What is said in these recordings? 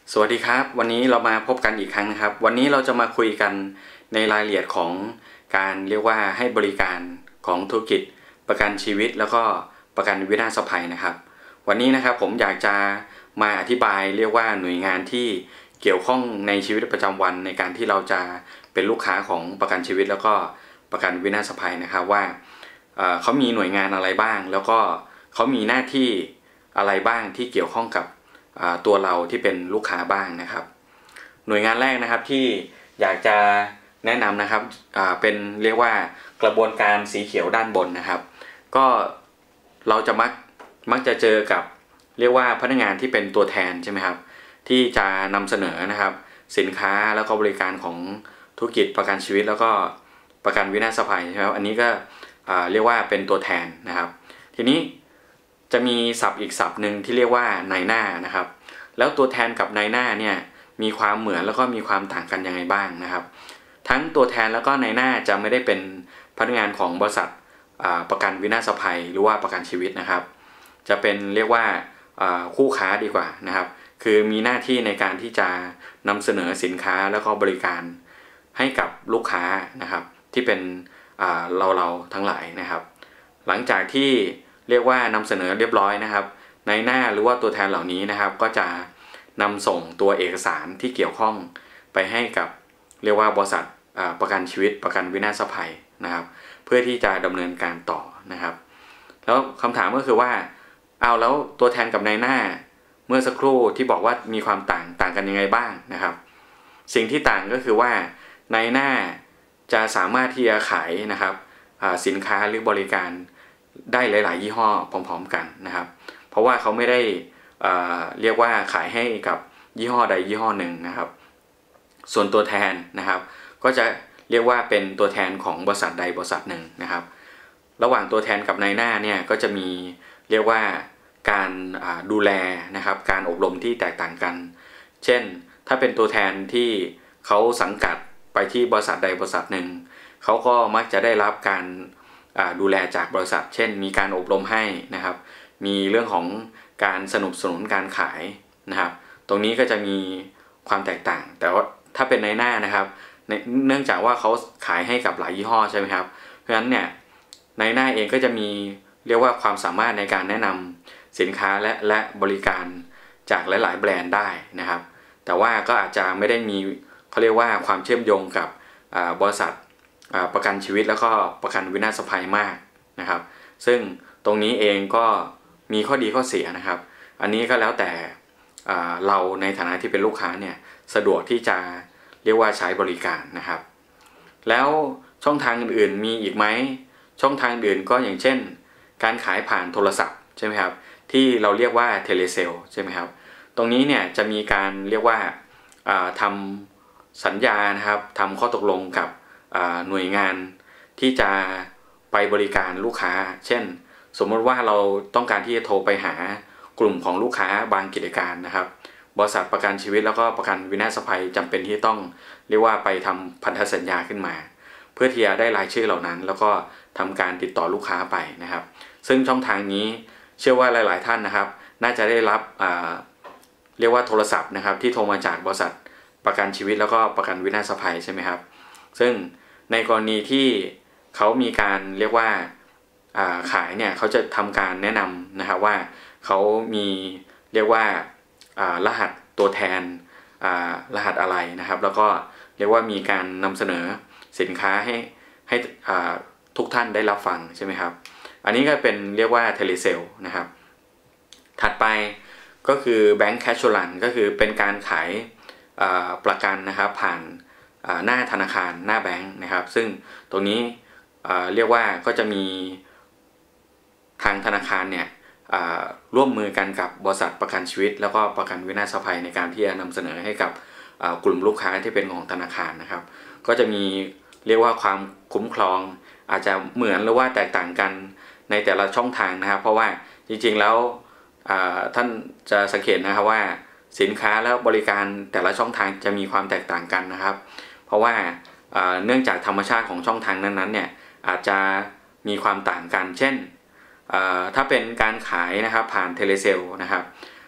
สวัสดีครับวันนี้เรามาพบกันอีกครั้งนะครับวันนี้เราจะมาคุยกันในรายละเอียดของการเรียกว่าให้บริการของธุรกิจประกันชีวิตแล้วก็ประกันวินาศภัยนะครับวันนี้นะครับผมอยากจะมาอธิบายเรียกว่าหน่วยงานที่เกี่ยวข้องในชีวิตประจำวันในการที่เราจะเป็นลูกค้าของประกันชีวิตแล้วก็ประกันวินาศภัยนะครับว่าเขามีหน่วยงานอะไรบ้างแล้วก็เขามีหน้าที่อะไรบ้างที่เกี่ยวข้องกับตัวเราที่เป็นลูกค้าบ้างนะครับหน่วยงานแรกนะครับที่อยากจะแนะนำนะครับเป็นเรียกว่ากระบวนการสีเขียวด้านบนนะครับก็เราจะมักจะเจอกับเรียกว่าพนักงานที่เป็นตัวแทนใช่ไหมครับที่จะนำเสนอนะครับสินค้าแล้วก็บริการของธุรกิจประกันชีวิตแล้วก็ประกันวินาศภัยใช่ไหมครับอันนี้ก็เรียกว่าเป็นตัวแทนนะครับทีนี้จะมีศัพท์อีกศัพท์หนึ่งที่เรียกว่านายหน้านะครับแล้วตัวแทนกับนายหน้าเนี่ยมีความเหมือนแล้วก็มีความต่างกันยังไงบ้างนะครับทั้งตัวแทนแล้วก็นายหน้าจะไม่ได้เป็นพนักงานของบริษัทประกันวินาศภัยหรือว่าประกันชีวิตนะครับจะเป็นเรียกว่าคู่ค้าดีกว่านะครับคือมีหน้าที่ในการที่จะนำเสนอสินค้าแล้วก็บริการให้กับลูกค้านะครับที่เป็นเราทั้งหลายนะครับหลังจากที่เรียกว่านำเสนอเรียบร้อยนะครับในหน้าหรือว่าตัวแทนเหล่านี้นะครับก็จะนำส่งตัวเอกสารที่เกี่ยวข้องไปให้กับเรียกว่าบริษัทประกันชีวิตประกันวินาศภัยนะครับเพื่อที่จะดำเนินการต่อนะครับแล้วคำถามก็คือว่าเอาแล้วตัวแทนกับนายหน้าเมื่อสักครู่ที่บอกว่ามีความต่างกันยังไงบ้างนะครับสิ่งที่ต่างก็คือว่านายหน้าจะสามารถที่จะขายนะครับสินค้าหรือบริการได้หลายๆยี่ห้อพร้อมๆกันนะครับเพราะว่าเขาไม่ได้เรียกว่าขายให้กับยี่ห้อใดยี่ห้อหนึ่งนะครับส่วนตัวแทนนะครับก็จะเรียกว่าเป็นตัวแทนของบริษัทใดบริษัทหนึ่งนะครับระหว่างตัวแทนกับนายหน้าเนี่ยก็จะมีเรียกว่าการดูแลนะครับการอบรมที่แตกต่างกันเช่นถ้าเป็นตัวแทนที่เขาสังกัดไปที่บริษัทใดบริษัทหนึ่งเขาก็มักจะได้รับการดูแลจากบริษัทเช่นมีการอบรมให้นะครับมีเรื่องของการสนับสนุนการขายนะครับตรงนี้ก็จะมีความแตกต่างแต่ว่าถ้าเป็นในหน้านะครับเนื่องจากว่าเขาขายให้กับหลายยี่ห้อใช่ไหมครับเพราะฉะนั้นเนี่ยในหน้าเองก็จะมีเรียกว่าความสามารถในการแนะนำสินค้าและบริการจากหลายๆแบรนด์ได้นะครับแต่ว่าก็อาจจะไม่ได้มีเขาเรียกว่าความเชื่อมโยงกับบริษัทประกันชีวิตแล้วก็ประกันวินาศภัยมากนะครับซึ่งตรงนี้เองก็มีข้อดีข้อเสียนะครับอันนี้ก็แล้วแต่เราในฐานะที่เป็นลูกค้าเนี่ยสะดวกที่จะเรียกว่าใช้บริการนะครับแล้วช่องทางอื่นๆมีอีกไหมช่องทางอื่นก็อย่างเช่นการขายผ่านโทรศัพท์ใช่ไหมครับที่เราเรียกว่าเทเลเซลใช่ไหมครับตรงนี้เนี่ยจะมีการเรียกว่าทำสัญญานะครับทำข้อตกลงกับหน่วยงานที่จะไปบริการลูกค้าเช่นสมมติว่าเราต้องการที่จะโทรไปหากลุ่มของลูกค้าบางกิจการนะครับบริษัทประกันชีวิตแล้วก็ประกันวินาศภัยจำเป็นที่ต้องเรียกว่าไปทำพันธสัญญาขึ้นมาเพื่อที่จะได้รายชื่อเหล่านั้นแล้วก็ทำการติดต่อลูกค้าไปนะครับซึ่งช่องทางนี้เชื่อว่าหลายๆท่านนะครับน่าจะได้รับเรียกว่าโทรศัพท์นะครับที่โทรมาจากบริษัทประกันชีวิตแล้วก็ประกันวินาศภัยใช่ไหมครับซึ่งในกรณีที่เขามีการเรียกว่าขายเนี่ยเขาจะทำการแนะนำนะครับว่าเขามีเรียกว่ารหัสตัวแทนรหัสอะไรนะครับแล้วก็เรียกว่ามีการนำเสนอสินค้าให้ทุกท่านได้รับฟังใช่ไหมครับอันนี้ก็เป็นเรียกว่าเทเลเซลนะครับถัดไปก็คือแบงค์แคชชวลก็คือเป็นการขายประกันนะครับผ่านหน้าธนาคารหน้าแบงค์นะครับซึ่งตรงนี้เรียกว่าก็จะมีทางธนาคารเนี่ยร่วมมือกันกับบริษัทประกันชีวิตแล้วก็ประกันวินาศภัยในการที่จะนำเสนอให้กับกลุ่มลูกค้าที่เป็นของธนาคารนะครับก็จะมีเรียกว่าความคุ้มครองอาจจะเหมือนหรือว่าแตกต่างกันในแต่ละช่องทางนะครับเพราะว่าจริงๆแล้วท่านจะสังเกตนะครับว่าสินค้าแล้วบริการแต่ละช่องทางจะมีความแตกต่างกันนะครับเพราะว่าเนื่องจากธรรมชาติของช่องทางนั้นๆเนี่ยอาจจะมีความต่างกันเช่นถ้าเป็นการขายนะครับผ่านเทเลเซลนะครับ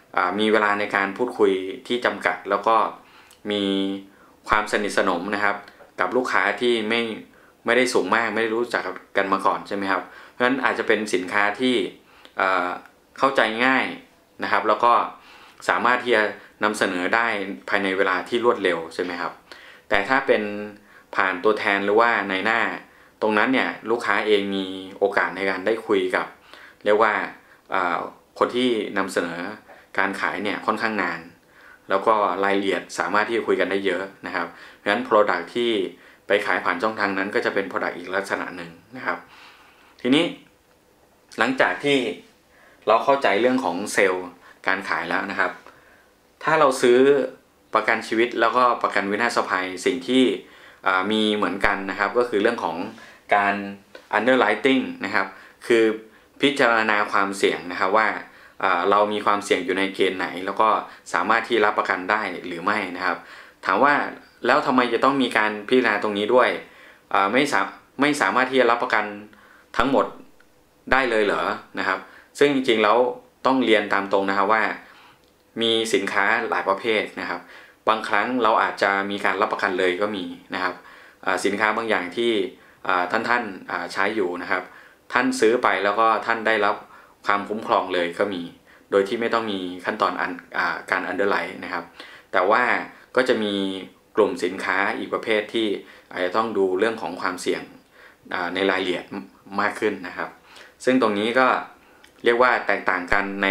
มีเวลาในการพูดคุยที่จำกัดแล้วก็มีความสนิทสนมนะครับกับลูกค้าที่ไม่ได้สูงมากไม่ได้รู้จักกันมาก่อนใช่ไหมครับเพราะฉะนั้นอาจจะเป็นสินค้าที่เข้าใจง่ายนะครับแล้วก็สามารถที่จะนำเสนอได้ภายในเวลาที่รวดเร็วใช่ไหมครับแต่ถ้าเป็นผ่านตัวแทนหรือว่าในหน้าตรงนั้นเนี่ยลูกค้าเองมีโอกาสในการได้คุยกับเรียกว่าคนที่นำเสนอการขายเนี่ยค่อนข้างนานแล้วก็รายละเอียดสามารถที่จะคุยกันได้เยอะนะครับเพราะฉะนั้น Product ที่ไปขายผ่านช่องทางนั้นก็จะเป็น Product อีกลักษณะหนึ่งนะครับทีนี้หลังจากที่เราเข้าใจเรื่องของเซลล์การขายแล้วนะครับถ้าเราซื้อประกันชีวิตแล้วก็ประกันวินาศภัยสิ่งที่มีเหมือนกันนะครับก็คือเรื่องของการ underwriting นะครับคือพิจารณาความเสี่ยงนะครับว่าเรามีความเสี่ยงอยู่ในเกณฑ์ไหนแล้วก็สามารถที่รับประกันได้หรือไม่นะครับถามว่าแล้วทำไมจะต้องมีการพิจารณาตรงนี้ด้วยไม่สามารถที่จะรับประกันทั้งหมดได้เลยเหรอนะครับซึ่งจริงๆแล้วต้องเรียนตามตรงนะครับว่ามีสินค้าหลายประเภทนะครับบางครั้งเราอาจจะมีการรับประกันเลยก็มีนะครับสินค้าบางอย่างที่ท่านใช้อยู่นะครับท่านซื้อไปแล้วก็ท่านได้รับความคุ้มครองเลยก็มีโดยที่ไม่ต้องมีขั้นตอนการอันเดอร์ไลน์นะครับแต่ว่าก็จะมีกลุ่มสินค้าอีกประเภทที่อาจจะต้องดูเรื่องของความเสี่ยงในรายละเอียดมากขึ้นนะครับซึ่งตรงนี้ก็เรียกว่าแตกต่างกันใน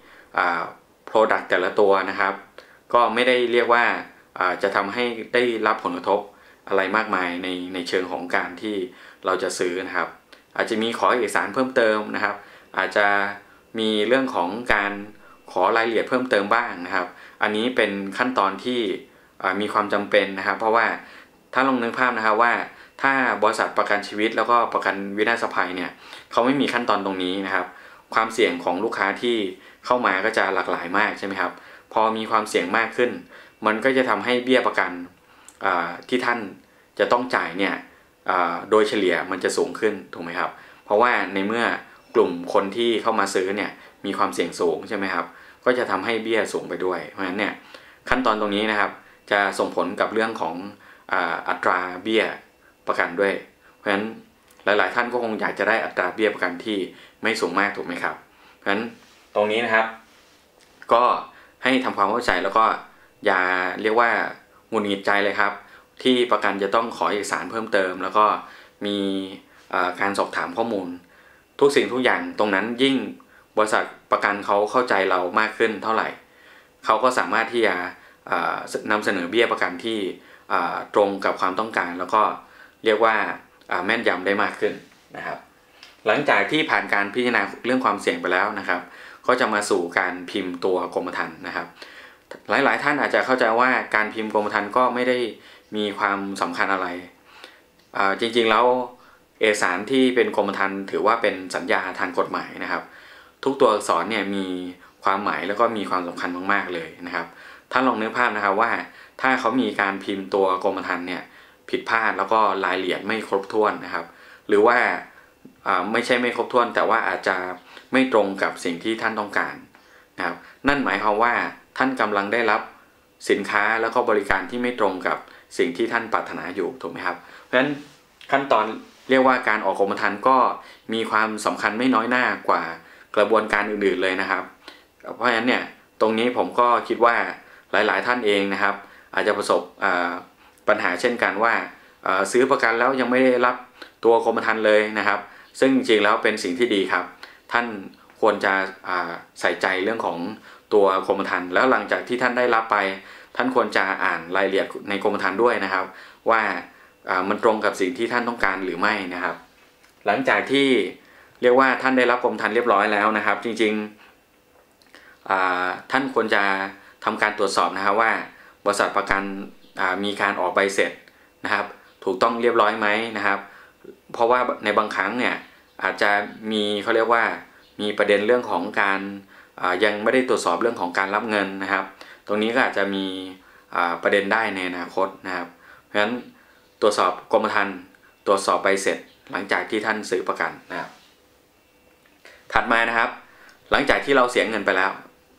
Product แต่ละตัวนะครับก็ไม่ได้เรียกว่าจะทำให้ได้รับผลกระทบอะไรมากมายในเชิงของการที่เราจะซื้อนะครับอาจจะมีขอเอกสารเพิ่มเติมนะครับอาจจะมีเรื่องของการขอรายละเอียดเพิ่มเติมบ้างนะครับอันนี้เป็นขั้นตอนที่มีความจำเป็นนะครับเพราะว่าถ้าลองนึกภาพนะครับว่าถ้าบริษัทประกันชีวิตแล้วก็ประกันวินาศภัยเนี่ยเขาไม่มีขั้นตอนตรงนี้นะครับความเสี่ยงของลูกค้าที่เข้ามาก็จะหลากหลายมากใช่ไหมครับพอมีความเสี่ยงมากขึ้นมันก็จะทำให้เบี้ยประกันที่ท่านจะต้องจ่ายเนี่ยโดยเฉลี่ยมันจะสูงขึ้นถูกไหมครับเพราะว่าในเมื่อกลุ่มคนที่เข้ามาซื้อเนี่ยมีความเสี่ยงสูงใช่ไหมครับก็จะทำให้เบี้ยสูงไปด้วยเพราะฉะนั้นเนี่ยขั้นตอนตรงนี้นะครับจะส่งผลกับเรื่องของอัตราเบี้ยประกันด้วยเพราะฉะนั้นหลายๆท่านก็คงอยากจะได้อัตราเบี้ยประกันที่ไม่สูงมากถูกไหมครับเพราะฉะนั้นตรงนี้นะครับก็ให้ทำความเข้าใจแล้วก็อย่าเรียกว่าหงุดหงิดใจเลยครับที่ประกันจะต้องขอเอกสารเพิ่มเติมแล้วก็มีการสอบถามข้อมูลทุกสิ่งทุกอย่างตรงนั้นยิ่งบริษัทประกันเขาเข้าใจเรามากขึ้นเท่าไหร่เขาก็สามารถที่จะนำเสนอเบี้ยประกันที่ตรงกับความต้องการแล้วก็เรียกว่าแม่นยำได้มากขึ้นนะครับหลังจากที่ผ่านการพิจารณาเรื่องความเสี่ยงไปแล้วนะครับก็จะมาสู่การพิมพ์ตัวกรมธรรม์นะครับหลายๆท่านอาจจะเข้าใจว่าการพิมพ์กรมธรรม์ก็ไม่ได้มีความสำคัญอะไรจริงๆแล้วเอกสารที่เป็นกรมธรรม์ถือว่าเป็นสัญญาทางกฎหมายนะครับทุกตัวอักษรเนี่ยมีความหมายแล้วก็มีความสำคัญมากๆเลยนะครับท่านลองนึกภาพนะครับว่าถ้าเขามีการพิมพ์ตัวกรมธรรม์เนี่ยผิดพลาดแล้วก็รายละเอียดไม่ครบถ้วนนะครับหรือว่าไม่ใช่ไม่ครบถ้วนแต่ว่าอาจจะไม่ตรงกับสิ่งที่ท่านต้องการนะครับนั่นหมายความว่าท่านกำลังได้รับสินค้าแล้วก็บริการที่ไม่ตรงกับสิ่งที่ท่านปรารถนาอยู่ถูกไหมครับเพราะฉะนั้นขั้นตอนเรียกว่าการออกกรมธรรม์ก็มีความสำคัญไม่น้อยหน้ากว่ากระบวนการอื่นๆเลยนะครับเพราะฉะนั้นเนี่ยตรงนี้ผมก็คิดว่าหลายๆท่านเองนะครับอาจจะประสบปัญหาเช่นกันว่าซื้อประกันแล้วยังไม่ได้รับตัวกรมธรรม์เลยนะครับซึ่งจริงๆแล้วเป็นสิ่งที่ดีครับท่านควรจะใส่ใจเรื่องของตัวกรมธรรม์แล้วหลังจากที่ท่านได้รับไปท่านควรจะอ่านรายละเอียดในกรมธรรม์ด้วยนะครับว่ามันตรงกับสิ่งที่ท่านต้องการหรือไม่นะครับหลังจากที่เรียกว่าท่านได้รับกรมธรรม์เรียบร้อยแล้วนะครับจริงๆท่านควรจะทำการตรวจสอบนะครับว่าบริษัทประกันมีการออกใบเสร็จนะครับถูกต้องเรียบร้อยไหมนะครับเพราะว่าในบางครั้งเนี่ยอาจจะมีเขาเรียกว่ามีประเด็นเรื่องของการยังไม่ได้ตรวจสอบเรื่องของการรับเงินนะครับตรงนี้ก็อาจจะมีประเด็นได้ในอนาคตนะครับเพราะฉะนั้นตรวจสอบกรมธรรม์ตรวจสอบใบเสร็จหลังจากที่ท่านซื้อประกันนะครับถัดมานะครับหลังจากที่เราเสียเงินไปแล้ว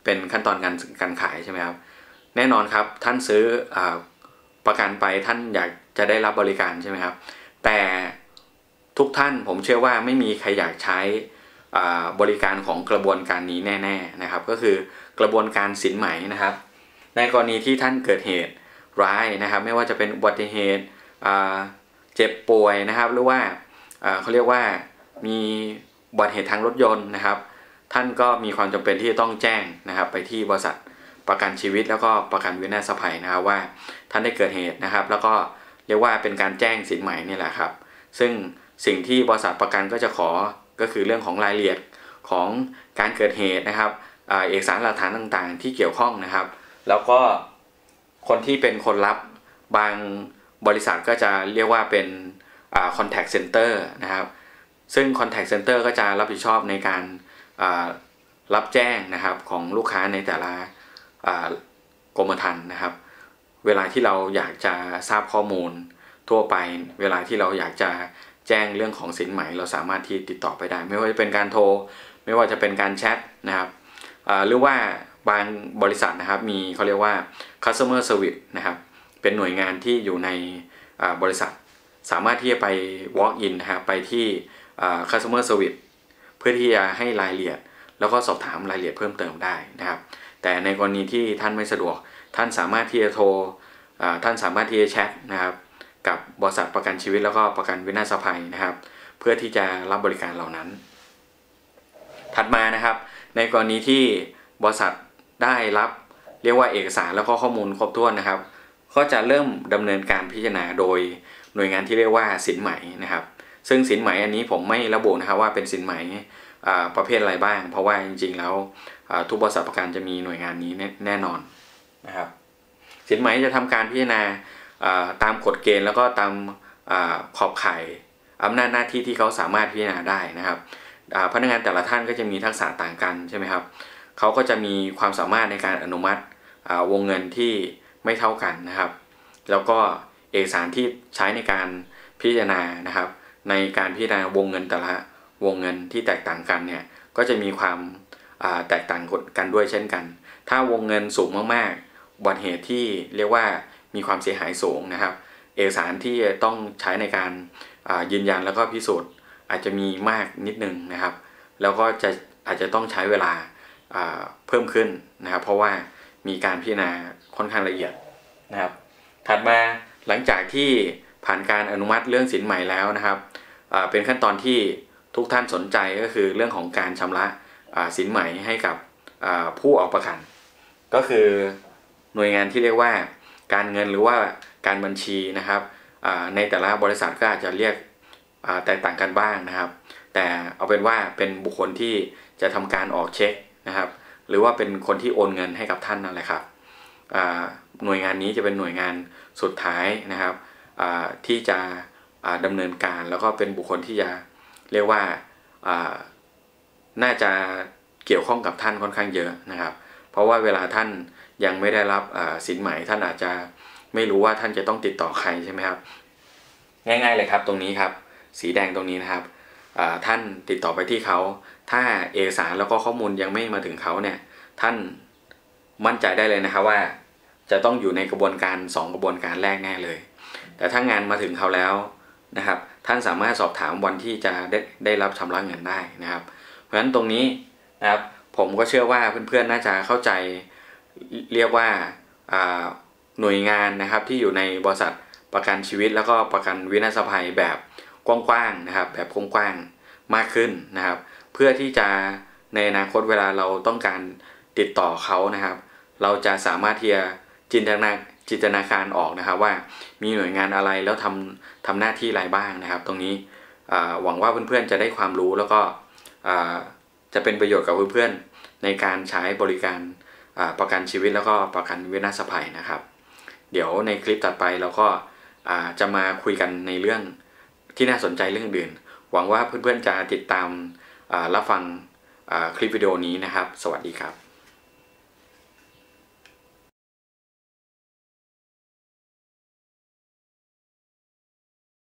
เป็นขั้นตอนการขายใช่ไหมครับแน่นอนครับท่านซื้อประกันไปท่านอยากจะได้รับบริการใช่ไหมครับแต่ทุกท่านผมเชื่อว่าไม่มีใครอยากใช้บริการของกระบวนการนี้แน่ๆนะครับก็คือกระบวนการสินไหมนะครับในกรณีที่ท่านเกิดเหตุร้ายนะครับไม่ว่าจะเป็นอุบัติเหตุเจ็บป่วยนะครับหรือว่าเขาเรียกว่ามีอุบัติเหตุทางรถยนต์นะครับท่านก็มีความจำเป็นที่จะต้องแจ้งนะครับไปที่บริษัทประกันชีวิตแล้วก็ประกันวินาศภัยนะครับว่าท่านได้เกิดเหตุนะครับแล้วก็เรียกว่าเป็นการแจ้งสินไหมนี่แหละครับซึ่งสิ่งที่บริษัทประกันก็จะขอก็คือเรื่องของรายละเอียดของการเกิดเหตุนะครับเอกสารหลักฐานต่างๆที่เกี่ยวข้องนะครับแล้วก็คนที่เป็นคนรับบางบริษัทก็จะเรียกว่าเป็นcontact center นะครับซึ่ง contact center ก็จะรับผิดชอบในการรับแจ้งนะครับของลูกค้าในแต่ละกรมธรรม์นะครับเวลาที่เราอยากจะทราบข้อมูลทั่วไปเวลาที่เราอยากจะแจ้งเรื่องของสินไหมเราสามารถที่ติดต่อไปได้ไม่ว่าจะเป็นการโทรไม่ว่าจะเป็นการแชทนะครับหรือว่าบางบริษัทนะครับมีเขาเรียกว่า customer service นะครับเป็นหน่วยงานที่อยู่ในบริษัทสามารถที่จะไป walk in นะครับไปที่ customer service เพื่อที่จะให้รายละเอียดแล้วก็สอบถามรายละเอียดเพิ่มเติมได้นะครับแต่ในกรณีที่ท่านไม่สะดวกท่านสามารถที่จะโทรท่านสามารถที่จะแชทนะครับกับบริษัทประกันชีวิตแล้วก็ประกันวินาศภัยนะครับเพื่อที่จะรับบริการเหล่านั้นถัดมานะครับในกรณีที่บริษัทได้รับเรียกว่าเอกสารแล้วก็ข้อมูลครบถ้วนนะครับก็จะเริ่มดำเนินการพิจารณาโดยหน่วยงานที่เรียกว่าสินไหมนะครับซึ่งสินไหมอันนี้ผมไม่ระบุนะครับว่าเป็นสินไหมประเภทอะไรบ้างเพราะว่าจริงๆแล้วทุกบริษัทประกันจะมีหน่วยงานนี้แน่นอนนะครับสินไหมจะทำการพิจารณาตามกฎเกณฑ์แล้วก็ตามขอบข่ายอำนาจหน้าที่ที่เขาสามารถพิจารณาได้นะครับพนักงานแต่ละท่านก็จะมีทักษะต่างกันใช่ไหมครับเขาก็จะมีความสามารถในการอนุมัติวงเงินที่ไม่เท่ากันนะครับแล้วก็เอกสารที่ใช้ในการพิจารณานะครับในการพิจารณาวงเงินแต่ละวงเงินที่แตกต่างกันเนี่ยก็จะมีความแตกต่างกันด้วยเช่นกันถ้าวงเงินสูงมากๆอุบัติเหตุที่เรียกว่ามีความเสียหายสูงนะครับเอกสารที่ต้องใช้ในการยืนยันแล้วก็พิสูจน์อาจจะมีมากนิดนึงนะครับแล้วก็อาจจะต้องใช้เวลาเพิ่มขึ้นนะครับเพราะว่ามีการพิจารณาค่อนข้างละเอียดนะครับถัดมาหลังจากที่ผ่านการอนุมัติเรื่องสินไหมแล้วนะครับเป็นขั้นตอนที่ทุกท่านสนใจก็คือเรื่องของการชำระสินไหมให้กับผู้ออกประกันก็คือหน่วยงานที่เรียกว่าการเงินหรือว่าการบัญชีนะครับในแต่ละบริษัทก็อาจจะเรียกแตกต่างกันบ้างนะครับแต่เอาเป็นว่าเป็นบุคคลที่จะทำการออกเช็คนะครับหรือว่าเป็นคนที่โอนเงินให้กับท่านนั่นแหละครับหน่วยงานนี้จะเป็นหน่วยงานสุดท้ายนะครับที่จะดำเนินการแล้วก็เป็นบุคคลที่จะเรียกว่าน่าจะเกี่ยวข้องกับท่านค่อนข้างเยอะนะครับเพราะว่าเวลาท่านยังไม่ได้รับสินไหมท่านอาจจะไม่รู้ว่าท่านจะต้องติดต่อใครใช่ไหมครับง่ายๆเลยครับตรงนี้ครับสีแดงตรงนี้นะครับท่านติดต่อไปที่เขาถ้าเอกสารแล้วก็ข้อมูลยังไม่มาถึงเขาเนี่ยท่านมั่นใจได้เลยนะครับว่าจะต้องอยู่ในกระบวนการ2กระบวนการแรกแน่เลยแต่ถ้างานมาถึงเขาแล้วนะครับท่านสามารถสอบถามวันที่จะได้รับชำระเงินได้นะครับเพราะฉะนั้นตรงนี้นะครับผมก็เชื่อว่าเพื่อนๆน่าจะเข้าใจเรียกว่าหน่วยงานนะครับที่อยู่ในบริษัทประกันชีวิตแล้วก็ประกันวินาศภัยแบบกว้างๆนะครับแบบกว้างๆมากขึ้นนะครับเพื่อที่จะในอนาคตเวลาเราต้องการติดต่อเขานะครับเราจะสามารถที่จะจินตนาการออกนะครับว่ามีหน่วยงานอะไรแล้วทำหน้าที่อะไรบ้างนะครับตรงนี้หวังว่าเพื่อนๆจะได้ความรู้แล้วก็จะเป็นประโยชน์กับเพื่อนๆในการใช้บริการประกันชีวิตแล้วก็ประกันวินาศภัยนะครับเดี๋ยวในคลิปถัดไปเราก็จะมาคุยกันในเรื่องที่น่าสนใจเรื่องอื่นหวังว่าเพื่อนๆจะติดตามรับฟังคลิปวิดีโอนี้นะครับสวัสดีครับ